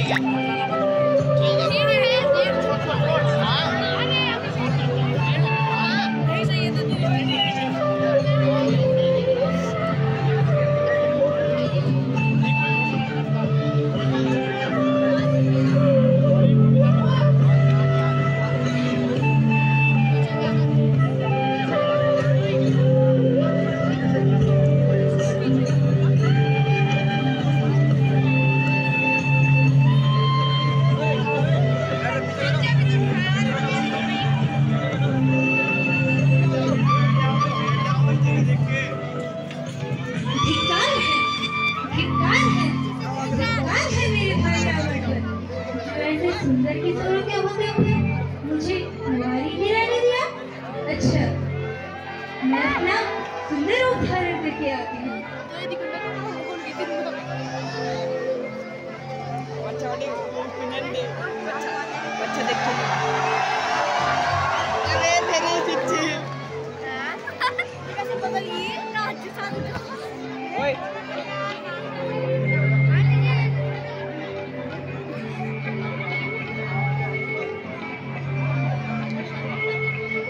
सुंदर की तरह क्या होते हुए मुझे हमारी ही रहने दिया। अच्छा, मैं अपना सुंदर रूप धारण करके आती हूँ।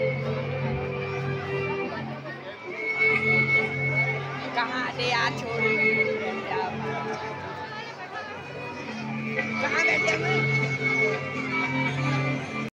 कहाँ दे आ छोड़